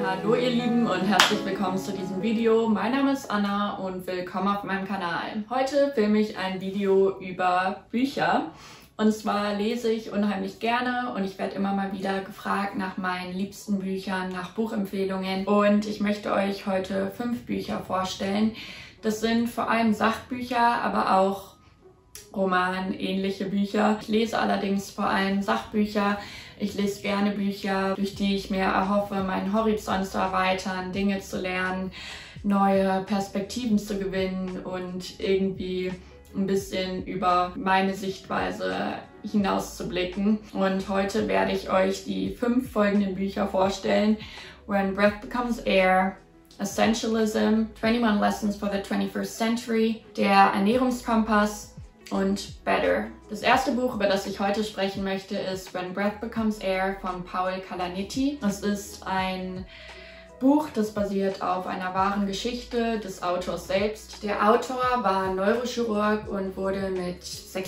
Hallo ihr Lieben und herzlich willkommen zu diesem Video. Mein Name ist Anna und willkommen auf meinem Kanal. Heute filme ich ein Video über Bücher. Und zwar lese ich unheimlich gerne und ich werde immer mal wieder gefragt nach meinen liebsten Büchern, nach Buchempfehlungen. Und ich möchte euch heute 5 Bücher vorstellen. Das sind vor allem Sachbücher, aber auch romanähnliche Bücher. Ich lese allerdings vor allem Sachbücher. Ich lese gerne Bücher, durch die ich mir erhoffe, meinen Horizont zu erweitern, Dinge zu lernen, neue Perspektiven zu gewinnen und irgendwie ein bisschen über meine Sichtweise hinaus zu blicken. Und heute werde ich euch die 5 folgenden Bücher vorstellen. When Breath Becomes Air, Essentialism, 21 Lessons for the 21st Century, Der Ernährungskompass und Better. Das erste Buch, über das ich heute sprechen möchte, ist When Breath Becomes Air von Paul Kalanithi. Das ist ein Buch, das basiert auf einer wahren Geschichte des Autors selbst. Der Autor war Neurochirurg und wurde mit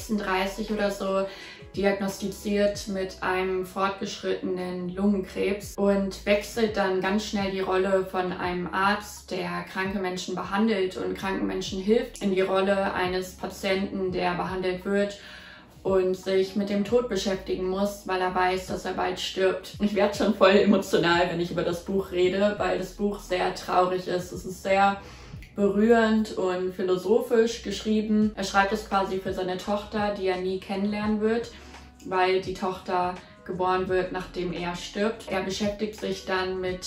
36 oder so diagnostiziert mit einem fortgeschrittenen Lungenkrebs und wechselt dann ganz schnell die Rolle von einem Arzt, der kranke Menschen behandelt und kranken Menschen hilft, in die Rolle eines Patienten, der behandelt wird und sich mit dem Tod beschäftigen muss, weil er weiß, dass er bald stirbt. Ich werde schon voll emotional, wenn ich über das Buch rede, weil das Buch sehr traurig ist. Es ist sehr berührend und philosophisch geschrieben. Er schreibt es quasi für seine Tochter, die er nie kennenlernen wird, weil die Tochter geboren wird, nachdem er stirbt. Er beschäftigt sich dann mit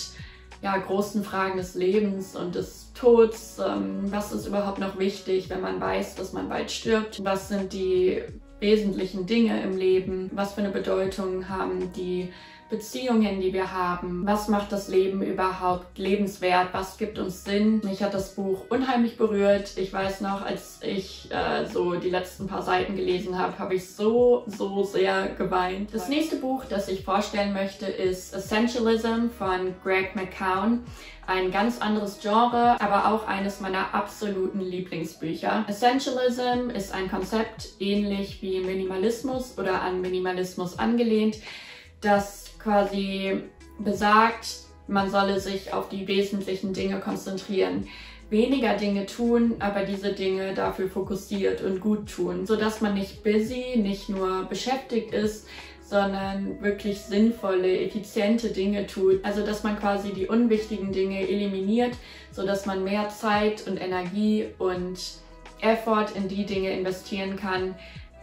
großen Fragen des Lebens und des Todes. Was ist überhaupt noch wichtig, wenn man weiß, dass man bald stirbt? Was sind die wesentlichen Dinge im Leben? Was für eine Bedeutung haben die Beziehungen, die wir haben? Was macht das Leben überhaupt lebenswert? Was gibt uns Sinn? Mich hat das Buch unheimlich berührt. Ich weiß noch, als ich so die letzten paar Seiten gelesen habe, habe ich so sehr geweint. Das nächste Buch, das ich vorstellen möchte, ist Essentialism von Greg McKeown. Ein ganz anderes Genre, aber auch eines meiner absoluten Lieblingsbücher. Essentialism ist ein Konzept ähnlich wie Minimalismus oder an Minimalismus angelehnt, das quasi besagt, man solle sich auf die wesentlichen Dinge konzentrieren. Weniger Dinge tun, aber diese Dinge dafür fokussiert und gut tun, sodass man nicht busy, nicht nur beschäftigt ist, sondern wirklich sinnvolle, effiziente Dinge tut. Also dass man quasi die unwichtigen Dinge eliminiert, sodass man mehr Zeit und Energie und Effort in die Dinge investieren kann,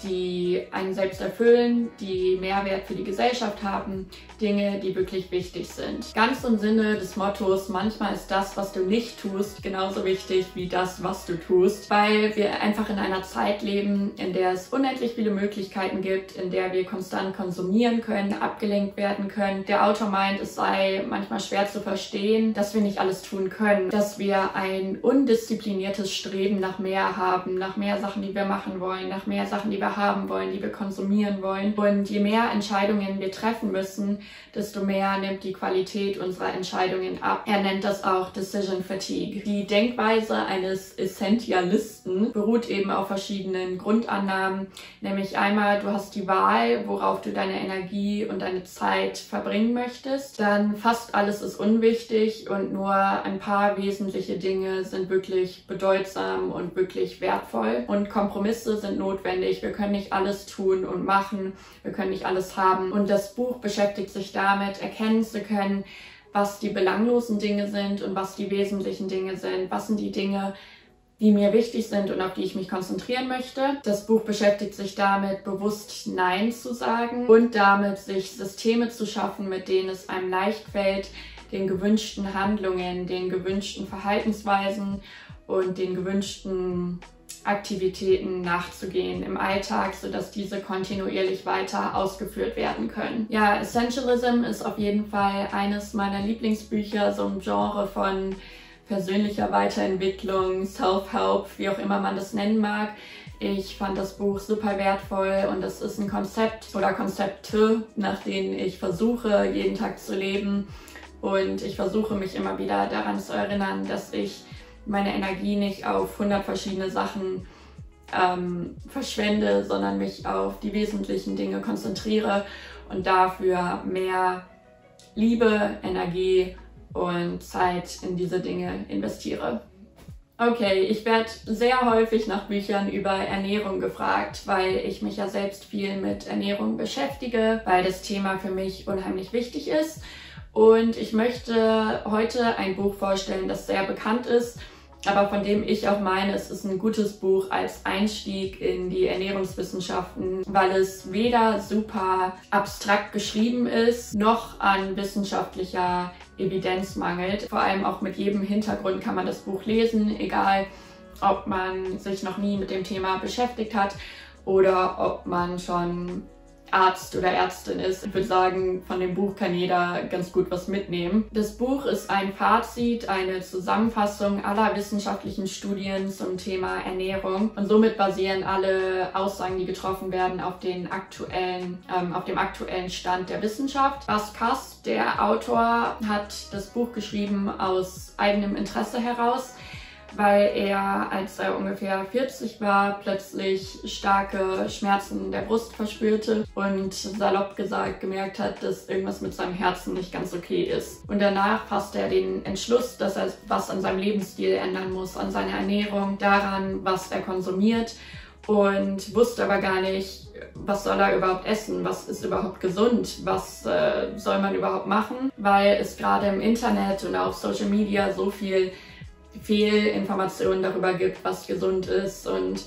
die einen selbst erfüllen, die Mehrwert für die Gesellschaft haben, Dinge, die wirklich wichtig sind. Ganz im Sinne des Mottos, manchmal ist das, was du nicht tust, genauso wichtig wie das, was du tust, weil wir einfach in einer Zeit leben, in der es unendlich viele Möglichkeiten gibt, in der wir konstant konsumieren können, abgelenkt werden können. Der Autor meint, es sei manchmal schwer zu verstehen, dass wir nicht alles tun können, dass wir ein undiszipliniertes Streben nach mehr haben, nach mehr Sachen, die wir machen wollen, nach mehr Sachen, die wir haben wollen, die wir konsumieren wollen. Und je mehr Entscheidungen wir treffen müssen, desto mehr nimmt die Qualität unserer Entscheidungen ab. Er nennt das auch Decision Fatigue. Die Denkweise eines Essentialisten beruht eben auf verschiedenen Grundannahmen, nämlich einmal, du hast die Wahl, worauf du deine Energie und deine Zeit verbringen möchtest. Dann fast alles ist unwichtig und nur ein paar wesentliche Dinge sind wirklich bedeutsam und wirklich wertvoll. Und Kompromisse sind notwendig. Wir können nicht alles tun und machen, wir können nicht alles haben. Und das Buch beschäftigt sich damit, erkennen zu können, was die belanglosen Dinge sind und was die wesentlichen Dinge sind. Was sind die Dinge, die mir wichtig sind und auf die ich mich konzentrieren möchte. Das Buch beschäftigt sich damit, bewusst Nein zu sagen und damit, sich Systeme zu schaffen, mit denen es einem leicht fällt, den gewünschten Handlungen, den gewünschten Verhaltensweisen und den gewünschten Aktivitäten nachzugehen im Alltag, sodass diese kontinuierlich weiter ausgeführt werden können. Ja, Essentialism ist auf jeden Fall eines meiner Lieblingsbücher, so ein Genre von persönlicher Weiterentwicklung, Self-Help, wie auch immer man das nennen mag. Ich fand das Buch super wertvoll und das ist ein Konzept oder Konzepte, nach denen ich versuche, jeden Tag zu leben. Und ich versuche mich immer wieder daran zu erinnern, dass ich meine Energie nicht auf 100 verschiedene Sachen verschwende, sondern mich auf die wesentlichen Dinge konzentriere und dafür mehr Liebe, Energie und Zeit in diese Dinge investiere. Okay, ich werde sehr häufig nach Büchern über Ernährung gefragt, weil ich mich ja selbst viel mit Ernährung beschäftige, weil das Thema für mich unheimlich wichtig ist. Und ich möchte heute ein Buch vorstellen, das sehr bekannt ist, aber von dem ich auch meine, es ist ein gutes Buch als Einstieg in die Ernährungswissenschaften, weil es weder super abstrakt geschrieben ist, noch an wissenschaftlicher Evidenz mangelt. Vor allem auch mit jedem Hintergrund kann man das Buch lesen, egal ob man sich noch nie mit dem Thema beschäftigt hat oder ob man schon Arzt oder Ärztin ist. Ich würde sagen, von dem Buch kann jeder ganz gut was mitnehmen. Das Buch ist ein Fazit, eine Zusammenfassung aller wissenschaftlichen Studien zum Thema Ernährung und somit basieren alle Aussagen, die getroffen werden, auf dem aktuellen Stand der Wissenschaft. Bas Kass, der Autor, hat das Buch geschrieben aus eigenem Interesse heraus, weil er, als er ungefähr 40 war, plötzlich starke Schmerzen der Brust verspürte und salopp gesagt gemerkt hat, dass irgendwas mit seinem Herzen nicht ganz okay ist. Und danach fasste er den Entschluss, dass er was an seinem Lebensstil ändern muss, an seiner Ernährung, daran, was er konsumiert, und wusste aber gar nicht, was soll er überhaupt essen, was ist überhaupt gesund, was soll man überhaupt machen, weil es gerade im Internet und auf Social Media so viel Fehlinformationen darüber gibt, was gesund ist, und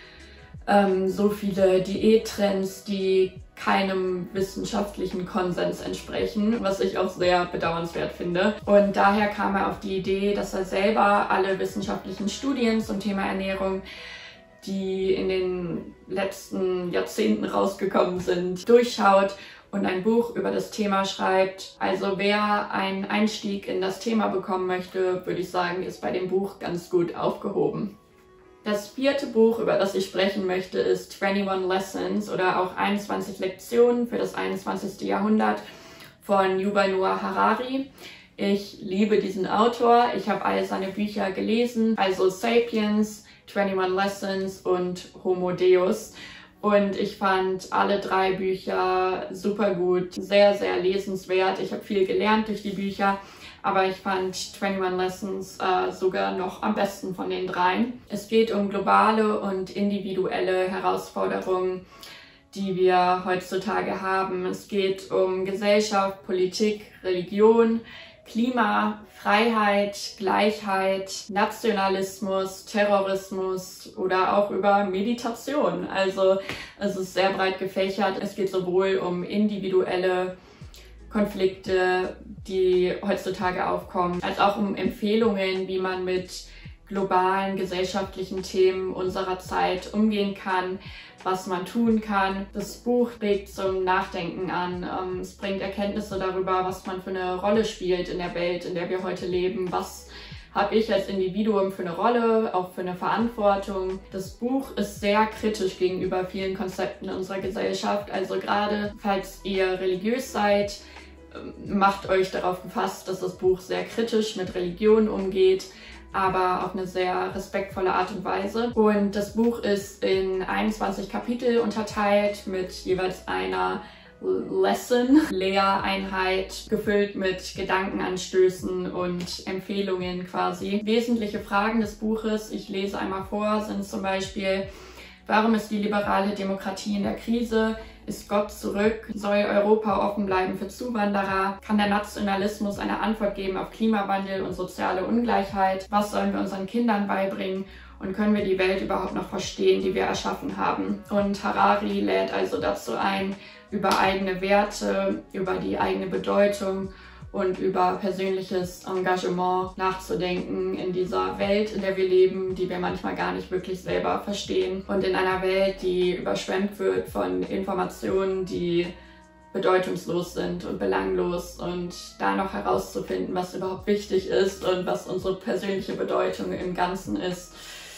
so viele Diättrends, die keinem wissenschaftlichen Konsens entsprechen, was ich auch sehr bedauernswert finde. Und daher kam er auf die Idee, dass er selber alle wissenschaftlichen Studien zum Thema Ernährung, die in den letzten Jahrzehnten rausgekommen sind, durchschaut und ein Buch über das Thema schreibt. Also wer einen Einstieg in das Thema bekommen möchte, würde ich sagen, ist bei dem Buch ganz gut aufgehoben. Das vierte Buch, über das ich sprechen möchte, ist 21 Lessons oder auch 21 Lektionen für das 21. Jahrhundert von Yuval Noah Harari. Ich liebe diesen Autor. Ich habe all seine Bücher gelesen, also Sapiens, 21 Lessons und Homo Deus. Und ich fand alle drei Bücher super gut, sehr, sehr lesenswert. Ich habe viel gelernt durch die Bücher, aber ich fand 21 Lessons sogar noch am besten von den dreien. Es geht um globale und individuelle Herausforderungen, die wir heutzutage haben. Es geht um Gesellschaft, Politik, Religion, Klima, Freiheit, Gleichheit, Nationalismus, Terrorismus oder auch über Meditation. Also es ist sehr breit gefächert. Es geht sowohl um individuelle Konflikte, die heutzutage aufkommen, als auch um Empfehlungen, wie man mit globalen gesellschaftlichen Themen unserer Zeit umgehen kann, was man tun kann. Das Buch regt zum Nachdenken an. Es bringt Erkenntnisse darüber, was man für eine Rolle spielt in der Welt, in der wir heute leben. Was habe ich als Individuum für eine Rolle, auch für eine Verantwortung. Das Buch ist sehr kritisch gegenüber vielen Konzepten in unserer Gesellschaft. Also gerade falls ihr religiös seid, macht euch darauf gefasst, dass das Buch sehr kritisch mit Religion umgeht, aber auf eine sehr respektvolle Art und Weise. Und das Buch ist in 21 Kapitel unterteilt mit jeweils einer Lesson, Lehreinheit, gefüllt mit Gedankenanstößen und Empfehlungen quasi. Wesentliche Fragen des Buches, ich lese einmal vor, sind zum Beispiel: Warum ist die liberale Demokratie in der Krise? Ist Gott zurück? Soll Europa offen bleiben für Zuwanderer? Kann der Nationalismus eine Antwort geben auf Klimawandel und soziale Ungleichheit? Was sollen wir unseren Kindern beibringen? Und können wir die Welt überhaupt noch verstehen, die wir erschaffen haben? Und Harari lädt also dazu ein, über eigene Werte, über die eigene Bedeutung und über persönliches Engagement nachzudenken in dieser Welt, in der wir leben, die wir manchmal gar nicht wirklich selber verstehen. Und in einer Welt, die überschwemmt wird von Informationen, die bedeutungslos sind und belanglos, und da noch herauszufinden, was überhaupt wichtig ist und was unsere persönliche Bedeutung im Ganzen ist.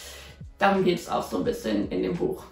Darum geht es auch so ein bisschen in dem Buch.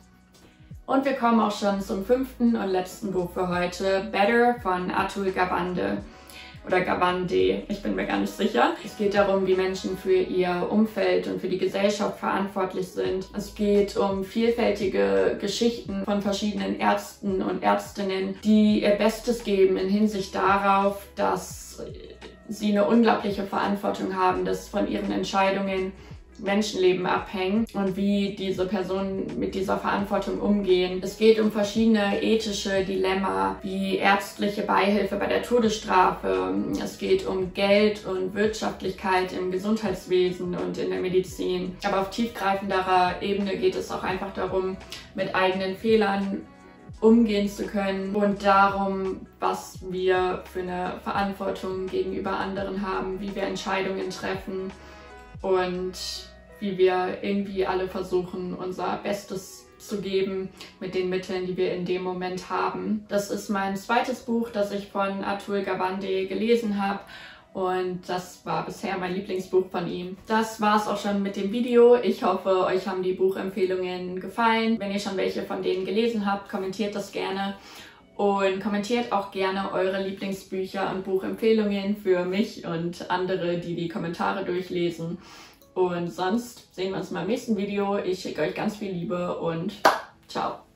Und wir kommen auch schon zum fünften und letzten Buch für heute, Better von Atul Gawande. Oder Gawande, ich bin mir gar nicht sicher. Es geht darum, wie Menschen für ihr Umfeld und für die Gesellschaft verantwortlich sind. Es geht um vielfältige Geschichten von verschiedenen Ärzten und Ärztinnen, die ihr Bestes geben in Hinsicht darauf, dass sie eine unglaubliche Verantwortung haben, dass von ihren Entscheidungen Menschenleben abhängen und wie diese Personen mit dieser Verantwortung umgehen. Es geht um verschiedene ethische Dilemma, wie ärztliche Beihilfe bei der Todesstrafe. Es geht um Geld und Wirtschaftlichkeit im Gesundheitswesen und in der Medizin. Aber auf tiefgreifenderer Ebene geht es auch einfach darum, mit eigenen Fehlern umgehen zu können und darum, was wir für eine Verantwortung gegenüber anderen haben, wie wir Entscheidungen treffen und wie wir irgendwie alle versuchen, unser Bestes zu geben mit den Mitteln, die wir in dem Moment haben. Das ist mein zweites Buch, das ich von Atul Gawande gelesen habe. Und das war bisher mein Lieblingsbuch von ihm. Das war es auch schon mit dem Video. Ich hoffe, euch haben die Buchempfehlungen gefallen. Wenn ihr schon welche von denen gelesen habt, kommentiert das gerne. Und kommentiert auch gerne eure Lieblingsbücher und Buchempfehlungen für mich und andere, die die Kommentare durchlesen. Und sonst sehen wir uns mal im nächsten Video. Ich schicke euch ganz viel Liebe und ciao.